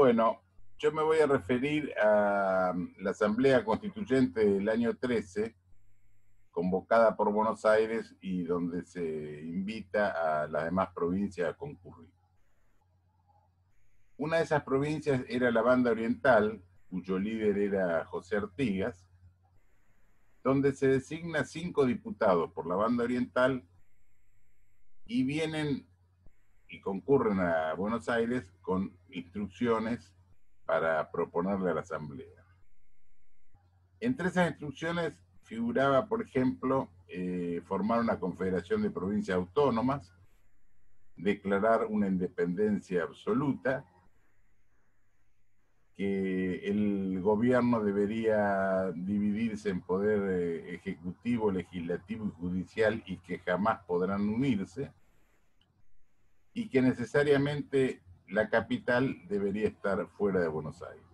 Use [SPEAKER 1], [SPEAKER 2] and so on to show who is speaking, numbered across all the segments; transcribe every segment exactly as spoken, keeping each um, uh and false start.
[SPEAKER 1] Bueno, yo me voy a referir a la Asamblea Constituyente del año trece, convocada por Buenos Aires y donde se invita a las demás provincias a concurrir. Una de esas provincias era la Banda Oriental, cuyo líder era José Artigas, donde se designa cinco diputados por la Banda Oriental y vienen y concurren a Buenos Aires con instrucciones para proponerle a la Asamblea. Entre esas instrucciones figuraba, por ejemplo, eh, formar una confederación de provincias autónomas, declarar una independencia absoluta, que el gobierno debería dividirse en poder eh, ejecutivo, legislativo y judicial y que jamás podrán unirse, y que necesariamente la capital debería estar fuera de Buenos Aires.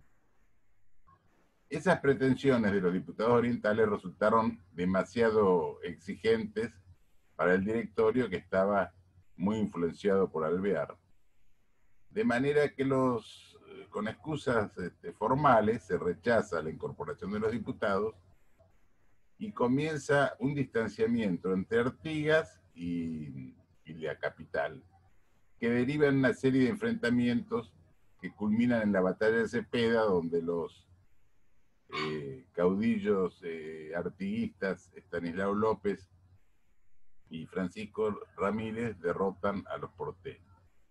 [SPEAKER 1] Esas pretensiones de los diputados orientales resultaron demasiado exigentes para el directorio, que estaba muy influenciado por Alvear. De manera que los, con excusas este, formales se rechaza la incorporación de los diputados y comienza un distanciamiento entre Artigas y, y la capital, que deriva en una serie de enfrentamientos que culminan en la batalla de Cepeda, donde los eh, caudillos eh, artiguistas Estanislao López y Francisco Ramírez derrotan a los porteños.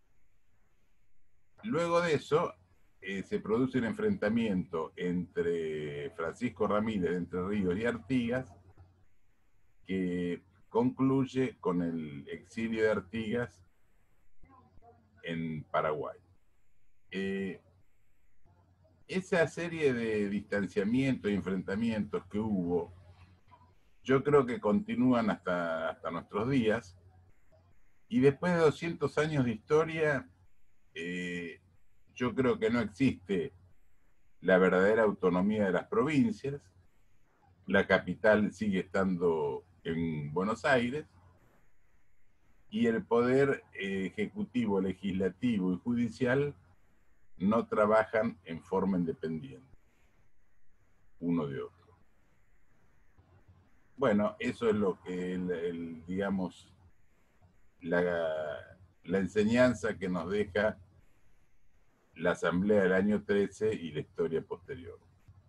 [SPEAKER 1] Luego de eso, eh, se produce un enfrentamiento entre Francisco Ramírez de Entre Ríos y Artigas, que concluye con el exilio de Artigas en Paraguay. Eh, esa serie de distanciamientos y enfrentamientos que hubo, yo creo que continúan hasta, hasta nuestros días, y después de doscientos años de historia, eh, yo creo que no existe la verdadera autonomía de las provincias. La capital sigue estando en Buenos Aires, y el poder eh, ejecutivo, legislativo y judicial no trabajan en forma independiente, uno de otro. Bueno, eso es lo que, el, el, digamos, la, la enseñanza que nos deja la Asamblea del año trece y la historia posterior.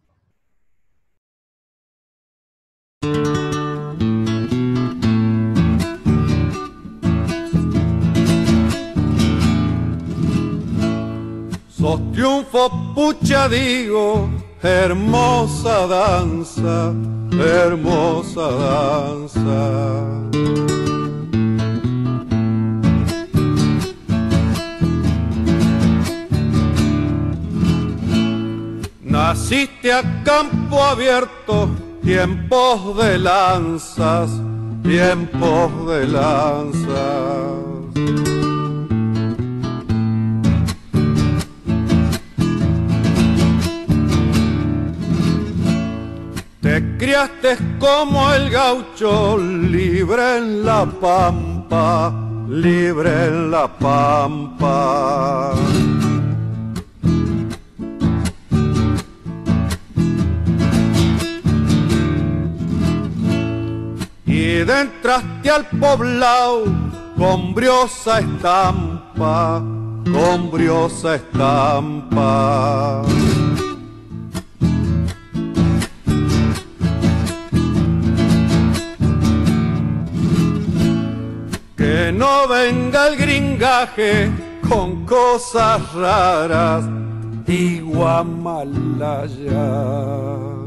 [SPEAKER 2] Sos triunfo, pucha digo, hermosa danza, hermosa danza. Naciste a campo abierto, tiempos de lanzas, tiempos de lanzas. Te criaste como el gaucho, libre en la pampa, libre en la pampa. Y entraste al poblado con briosa estampa, con briosa estampa. Que no venga el gringaje con cosas raras, Tiguamalaya.